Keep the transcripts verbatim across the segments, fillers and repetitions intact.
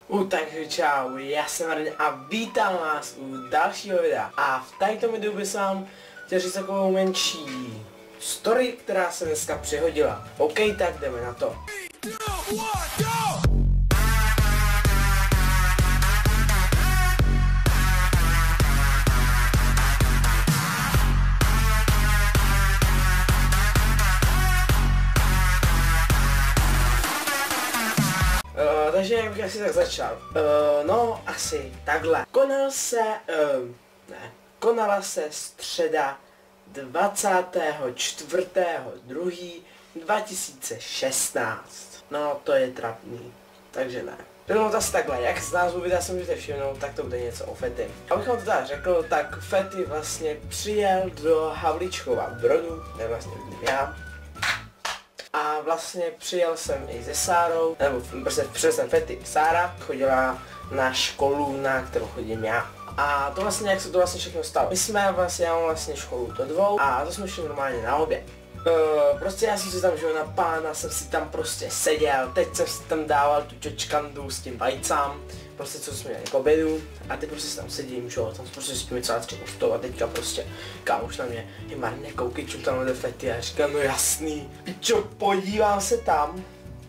U, takže čau, já jsem Martin a vítám vás u dalšího videa. A v tomto videu bych vám chtěl říct takovou menší story, která se dneska přihodila. OK, tak jdeme na to. Uh, takže jak bych asi tak začal. Uh, no, asi takhle. Konal se, uh, ne, konala se středa dvacátého čtvrtého druhého dva tisíce šestnáct. No, to je trapný, takže ne. No to asi takhle, jak z názvu videa si můžete všimnout, tak to bude něco o Fety. Abych vám to teda řekl, tak Fety vlastně přijel do Havlíčkova Brodu, ne vlastně já. A vlastně přijel jsem i se Sárou, nebo prostě přijel jsem Fety. Sára chodila na školu, na kterou chodím já. A to vlastně, jak se to vlastně všechno stalo. My jsme vlastně, já mám vlastně školu do dvou a to jsme šli normálně na oběd. Uh, prostě já jsem si tam žil na pána, jsem si tam prostě seděl, teď jsem si tam dával tu čočkandu s tím vajcám, prostě co jsme měli k obědu a teď prostě si tam sedím, že jo, tam prostě spíme celá tři ustou a teďka prostě kámoš na mě, je Marne, koukej, čum tam jde Fety, a říkám, no jasný, pičo, podívám se tam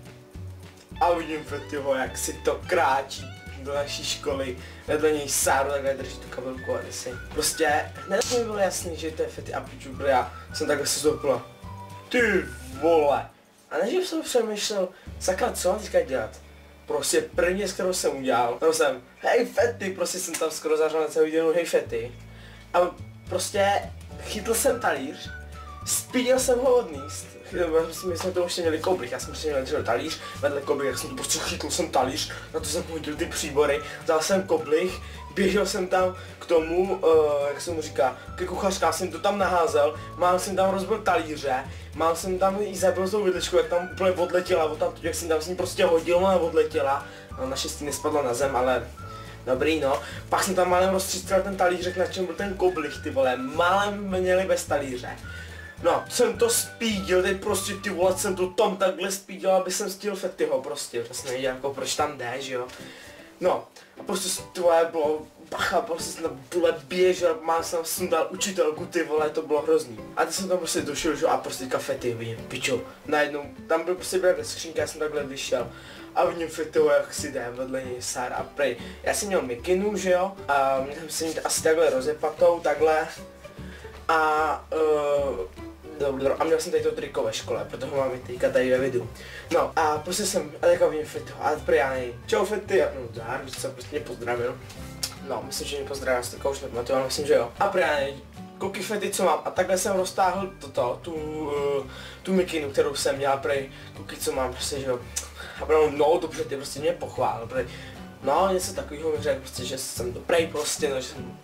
a vidím Fetyho, jak si to kráčí do naší školy, vedle něj Sáru takhle drží tu kabelku a si. Prostě hned mi bylo jasný, že to je Fety a piču, protože já jsem takhle se zoupila. Ty vole. A než jsem přemýšlel, sakra, co mám teďka dělat? Prostě první, s kterou jsem udělal, tam jsem, hej Fety, prostě jsem tam skoro zařval na celý den, hej Fety. A prostě chytl jsem talíř, spídil jsem ho od míst. My jsme to ještě měli koublich, já jsem prostě měl držel talíř, vedle koublich, jak jsem to prostě chytl jsem talíř, na to jsem hodil ty příbory, vzal jsem koublich, běžel jsem tam k tomu, uh, jak se mu říká, ke kuchařkám jsem to tam naházel, mám jsem tam rozbil talíře, mám jsem tam i zabil tou vidličku, jak tam úplně odletěla, od tam, jak jsem tam s ní prostě hodil, ona odletěla, no, naštěstí nespadla na zem, ale dobrý no, pak jsem tam málem rozstřístil ten talířek, na čem byl ten koublich, ty vole, málem měli bez talíře. No, jsem to spídil, teď prostě ty vole, jsem to tam takhle spídil, aby jsem stihl Fetyho prostě, prostě nevěděl jako proč tam jde, že jo. No, a prostě ty vole bylo bacha, prostě jsem tam vole běžel, mám jsem tam sundal učitelku, ty vole, to bylo hrozný. A teď jsem tam prostě došel, že jo, a prostě teďka Fety, vidím, pičo, najednou, tam byl prostě byla skřínka, já jsem takhle vyšel. A vidím Fetyho, jak si jde vedle něj Sára a prej. Já jsem měl mikinu, že jo, a měl jsem si mít asi takhle rozepatou, takhle. A uh, dobro, a měl jsem tady to triko ve škole, protože ho mám i teďka tady ve videu. No a prostě jsem, a teďka vidím Fetyho, a prý já nej, čau Fety, a no dár, víš co, prostě mě pozdravil. No, myslím, že mě pozdravil, já teďka už nepamatuju, ale myslím, že jo. A prý já nej, koukej Fety, co mám, a takhle jsem roztáhl toto, tu, uh, tu mikinu, kterou jsem měl, prej, koukej, co mám, prostě, že jo. A prý, no dobře, ty prostě mě pochválil, prej, no něco takového mi řekl, prostě, že jsem dobrý prostě, no, že jsem,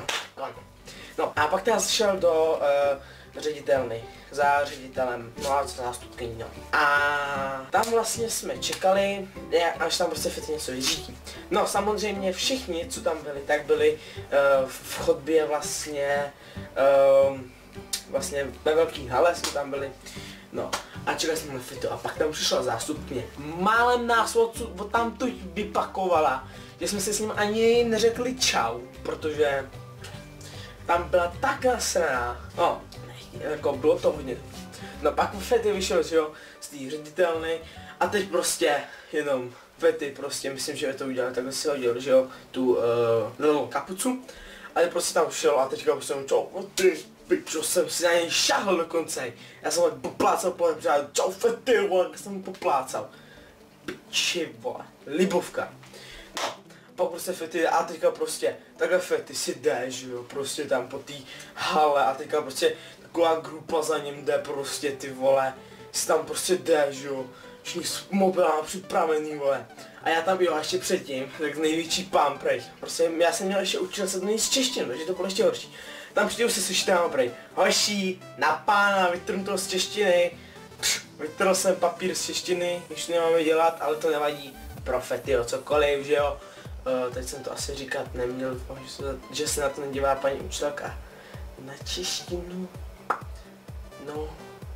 no a pak teda šel do uh, ředitelny, za ředitelem, no a zástupkyní, no. A tam vlastně jsme čekali, až tam prostě Fety něco vyřídí. No samozřejmě všichni, co tam byli, tak byli uh, v chodbě vlastně, uh, vlastně ve velký hale jsme tam byli, no. A čekali jsme na Fetu a pak tam přišla zástupkyně. Málem nás od, od tam tu vypakovala, že jsme si s ním ani neřekli čau, protože tam byla tak nasraná, no, jako bylo to hodně. No pak Fety vyšel, že jo, z té ředitelny a teď prostě jenom Fety prostě, myslím, že to udělal, takhle si hodil, že jo, tu uh, kapucu. A teď prostě tam šel a teďka prostě čau, ty pičo, jsem si na něj šáhl dokonce. Já jsem ho poplácal po něm, čau Fety, vole, jak jsem mu poplácal. Piči, vole, libovka. Pak prostě Fety a teďka prostě takhle Fety si jde, že jo, prostě tam po té hale a teďka prostě taková grupa za ním jde prostě, ty vole, si tam prostě jde, že jo, všichni s mobilama připravený, vole. A já tam jo, ještě předtím, tak největší pán, prej, prostě já jsem měl ještě učit se z češtiny, takže to bylo ještě horší. Tam přijdu se slyšitám, prej, hoší, na pána, vytrhnu to z češtiny, vytrhl jsem papír z češtiny, už nemáme dělat, ale to nevadí, pro Fetyho, cokoliv, že jo. Uh, teď jsem to asi říkat neměl, že se, že se na to nedívá paní učitelka. Na češtinu. No,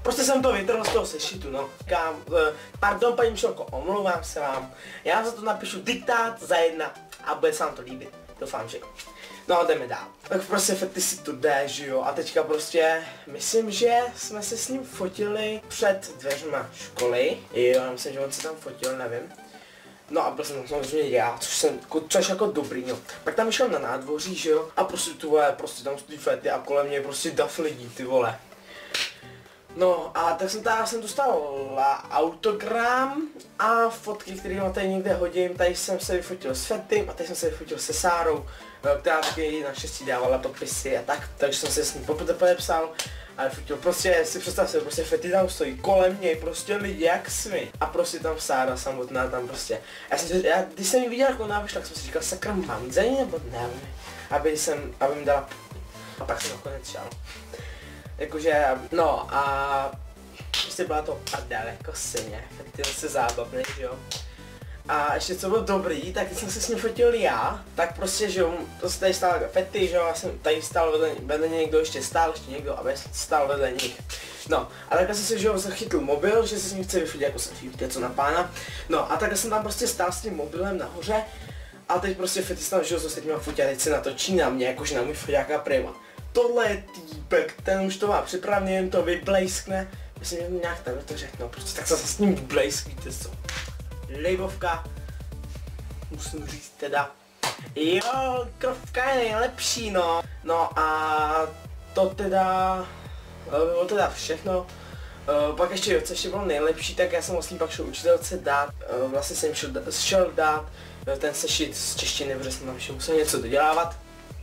prostě jsem to vytrhl z toho sešitu, no. Říkám, pardon paní Mišelko, omlouvám se vám, já za to napíšu diktát za jedna a bude se vám to líbit, doufám, že jo. No a jdeme dál. Tak prostě Fety si tu jde, že jo, a teďka prostě, myslím, že jsme se s ním fotili před dveřma školy. Jo, já myslím, že on se tam fotil, nevím. No a byl jsem tam samozřejmě já, což jsem, což jako dobrý, no. Pak tam šel na nádvoří, že jo, a prostě tu vole, prostě tam stojí Fety a kolem něj prostě dav lidí, ty vole. No a tak jsem tady jsem dostal autogram a fotky, které tady někde hodím. Tady jsem se vyfotil s Fetym a tady jsem se vyfotil se Sárou, která taky naštěstí dávala podpisy a tak, takže jsem se s ní podepsal a vyfotil. Prostě si představ se, prostě Fety tam stojí, kolem něj prostě lidi jak svin a prostě tam Sára samotná tam prostě. Já jsem si, já, když jsem ji viděl jako návyš, tak jsem si říkal, sakra, mám jít za ní nebo ne, aby jsem, aby mi dala a pak jsem nakonec šel. Jakože, no a prostě byla to prdel jako syně, Fety se zábavný, že jo. A ještě co bylo dobrý, tak když jsem se s ním fotil já, tak prostě, že jo, prostě tady stál Fety, že jo, já jsem tady stál vedle, vedle někdo, ještě stál, ještě někdo a stál vedle nich. No, a takhle jsem si, že jo, zachytil mobil, že se s ním chce vyfotit, jako jsem víte co na pána. No a takhle jsem tam prostě stál s tím mobilem nahoře a teď prostě Fety stál, že jo, co se tím fotit a teď se natočí na mě, jakože na můj foťák a prima. Tohle je týpek, ten už to má připravený, jen to vyblejskne. Myslím, že nějak takhle to řeknu, prostě tak se s ním vyblejsk, víte co. Lejbovka, musím říct teda. Jo, krovka je nejlepší, no. No a to teda, bylo teda všechno. Uh, pak ještě, jo, co ještě bylo nejlepší, tak já jsem vlastně pak šel učitelce dát, uh, vlastně jsem šel, šel dát uh, ten sešit z češtiny, protože jsem tam ještě musel něco dodělávat.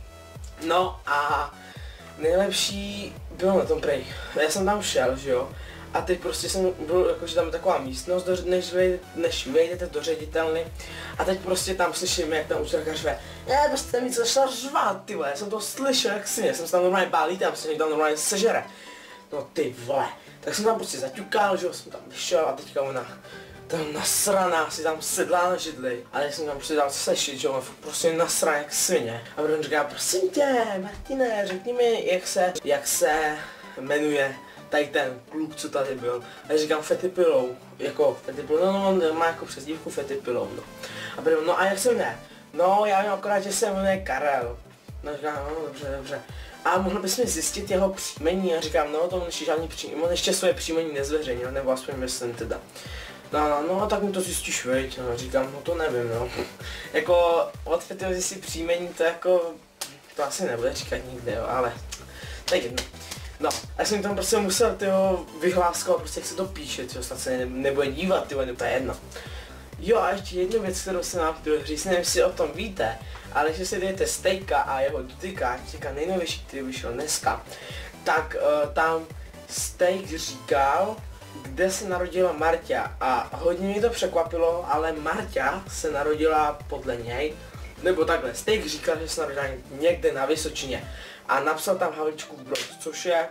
No a nejlepší bylo na tom prej. Já jsem tam šel, že jo, a teď prostě jsem byl, jakože tam je taková místnost, do, než, vej, než vejdete do ředitelny a teď prostě tam slyším, jak tam učitelka řve, je, prostě mi začala řvát, ty vole, já jsem to slyšel, jak si mě, jsem se tam normálně bálí, tam se mě tam normálně sežere. No ty vole, tak jsem tam prostě zaťukal, že jo, jsem tam vyšel a teďka ona tam nasraná si tam sedla na židli, ale já jsem tam přidal sešit, že jo, prostě nasraná jak svině. A on říká, prosím tě, Martine, řekni mi, jak se, jak se jmenuje tady ten kluk, co tady byl. A já říkám Fety Pillow, jako Fety Pillow, no, no, on má jako přezdívku Fety Pillow, no. A byl, no a jak se jmenuje? No, já vím akorát, že se jmenuje Karel. No říkám, no dobře, dobře. A mohl bys mi zjistit jeho příjmení? A říkám, no to on ještě žádný příjmení, on ještě svoje příjmení nezveřejnil, nebo aspoň myslím teda. No, no, no, tak mi to zjistíš, veď, no, říkám, no to nevím, no. Jako, od Fetyho si příjmení, to jako, to asi nebude říkat nikde, jo, ale, tak jedno. No, a jsem tam prostě musel, tyho, vyhláskovat, prostě jak se to píše, tyho, snad se ne, nebude dívat, tyho, nebo to je jedno. Jo, a ještě jednu věc, kterou jsem vám chtěl říct, nevím, jestli o tom víte, ale když si dejete Stejka a jeho dotykáč, teďka nejnovější, který vyšel dneska, tak uh, tam Stejk říkal, kde se narodila Marťa a hodně mě to překvapilo, ale Marťa se narodila podle něj, nebo takhle, Stejk říkal, že se narodila někde na Vysočině a napsal tam Havlíčkův Brod, což je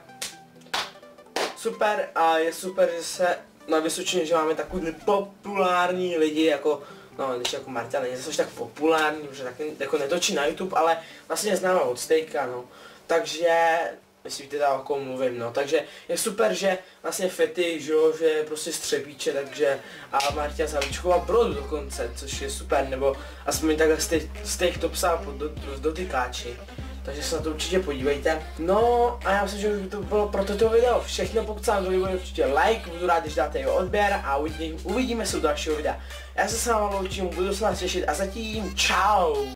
super a je super, že se na Vysočině, že máme takový populární lidi jako, no když jako Marta není zase tak populární, protože tak jako netočí na YouTube, ale vlastně známe od Stejka, no. Takže, jestli víte tam o kom mluvím, no, takže je super, že vlastně Fety, že jo, že je prostě střebíče, takže a Marta Havlíčková Brodu dokonce, což je super, nebo aspoň takhle Stejk to psal pod do, do, dotykáči. Takže se na to určitě podívejte. No a já myslím, že by to bylo pro toto video všechno. Pokud se vám to líbilo, určitě like, budu rád, když dáte jeho odběr a uvidíme, uvidíme se u dalšího videa. Já se s vámi loučím, budu se vás těšit a zatím čau!